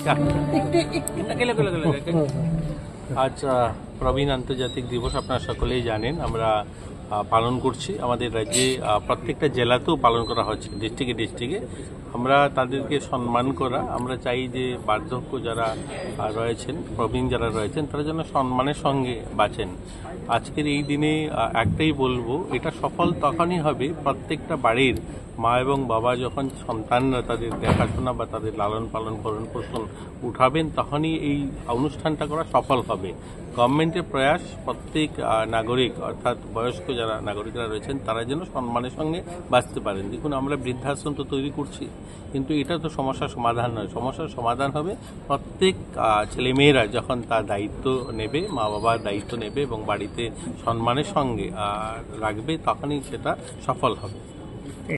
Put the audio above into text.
আজ প্রবীণ আন্তর্জাতিক দিবস আপনারা সকলেই জানেন। আমরা পালন করছি আমাদের রাজ্যে, প্রত্যেকটা জেলাতেও পালন করা হচ্ছে, ডিস্ট্রিক্টে। আমরা তাদেরকে সম্মান করা, আমরা চাই যে বার্ধক্য যারা রয়েছেন, প্রবীণ যারা রয়েছেন, তারা যেন সম্মানের সঙ্গে বাঁচেন। আজকের এই দিনে একটাই বলবো, এটা সফল তখনই হবে প্রত্যেকটা বাড়ির মা এবং বাবা যখন সন্তানরা তাদের দেখাশোনা বা তাদের লালন পালন ভরণ পোষণ উঠাবেন, তখনই এই অনুষ্ঠানটা করা সফল হবে। গভর্নমেন্টের প্রয়াস প্রত্যেক নাগরিক, অর্থাৎ বয়স্ক যারা নাগরিকরা রয়েছেন, তারা যেন সম্মানের সঙ্গে বাঁচতে পারেন। দেখুন, আমরা বৃদ্ধাশ্রম তো তৈরি করছি, কিন্তু এটা তো সমস্যার সমাধান নয়। সমস্যার সমাধান হবে প্রত্যেক ছেলেমেয়েরা যখন তার দায়িত্ব নেবে, মা বাবার দায়িত্ব নেবে এবং বাড়িতে সম্মানের সঙ্গে রাখবে, তখনই সেটা সফল হবে।